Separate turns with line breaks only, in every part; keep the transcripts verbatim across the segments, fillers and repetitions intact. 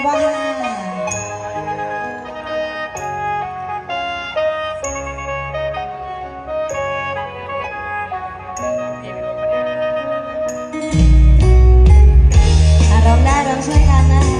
ว่าร้องได้ร้องช่วยกันนะ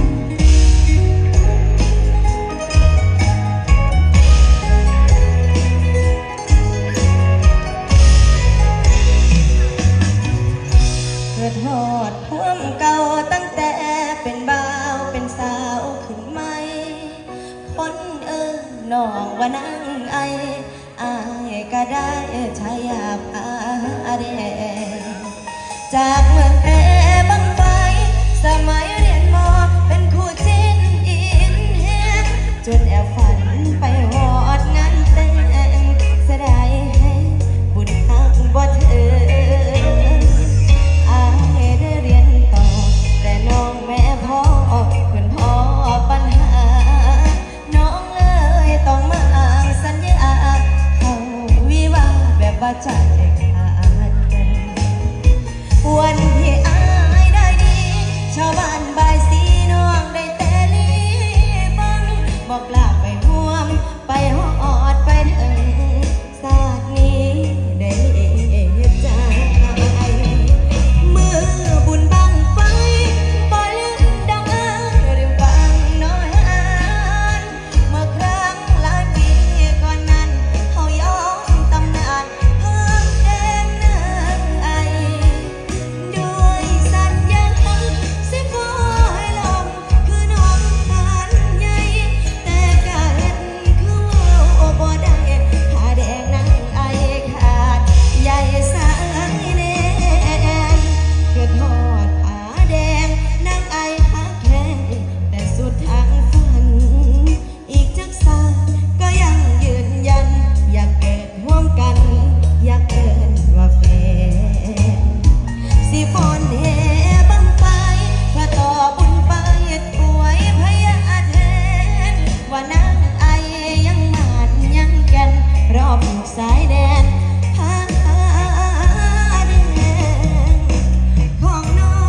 เกิดหอดพวงเก่าตั้งแต่เป็นบ่าวเป็นสาวขึ้นไหมคนเอิ้นน้องว่านั่งไออายก็ได้ใช้ยาพาแดงจากเมืองแพร่บังไฟสมัยเรียนมอเป็นคู่จิ้นอินแฮงจนแอบฝันไปหอดงานแต่งเสียดายให้บุญทางบ่ถึงอายได้เรียนต่อแต่น้องแม่พ่อเป็นพ่อปัญหาน้องเลยต้องมาอ้างสัญญาเขาวิวาแบบว่าใจขาดกันวันที่อายได้ดีชาวบ้านบายสีน้องได้แต่ลีบังบอกลาไปห่วมไปหอดไปถึงศาสตร์นี้ได้เห็นใจเมื่อบุญบังไฟบ่ลืมดังอ้างหรือฟังน้อยอ่านเมื่อครั้งหลายปีก่อนนั้นเขาย้อนตำนานเพิ่มแดงนางไอด้วยสัญญาสิบ่ให้ลมคือน้องทานใหญ่แต่ก็เห็นคือว่าบ่ได้ผ้าแดงนางไอขาดใหญ่สายแน่นเกิดหอดผ้าแดงนางไอหักแข็งแต่สุดทางฝันอีกจักสายก็ยังยืนยันอยากเกิดร่วมกันอยากเกินว่าแฟนสิฟ้อนแห่บังไฟเพื่อต่อบุญไปถวายพญาแทนว่านางไอยังหมาดยังแก่นรอบลูกสายแดนผ้าแดงของน้อง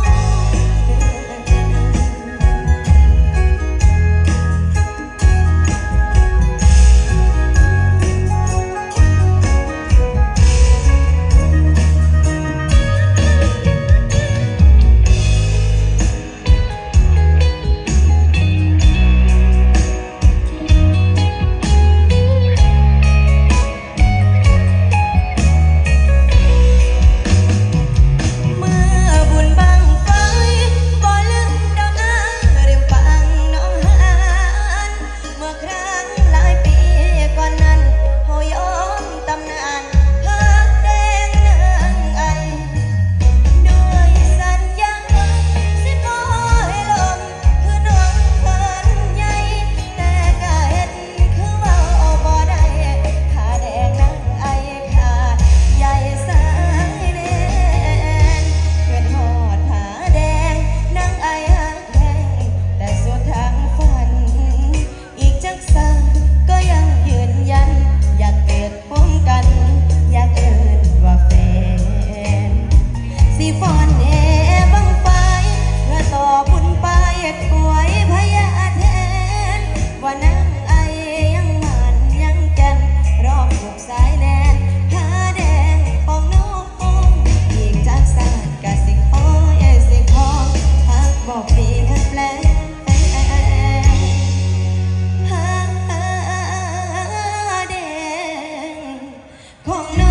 เมื่อบุญบังไฟบ่ลืมดอกอ้างเรียมฟังน้องหานเมื่อครั้งหลายปีก่อนนั้นเขาย้อนตำนานพักแดงนางไอด้วยสัญญาสิบ่ให้ลมคือน้องเพิ่นใหญ่แต่ก็เห็นคือว่าบ่ได้ผ้าแดงนางไอขาดใหญ่สายแน่นเกิดหอดผ้าแดงนางไอหักแข็งแต่สุดทางฝันอีกจักสายก็ยังยืนยันอยากเกิดพร้อมกันอยากเอิ้นว่าแฟนสิฟ้อนแห่บังไฟเพื่อต่อบุญไปถวายพญาแทนว่านางไอยังหมันยังแก่นรอบลูกสายแดนผ้าแดงของน้องอีกจากสานกะสิขอสิขอหักบอกเปลี่ยนแปลงผ้าแดงของ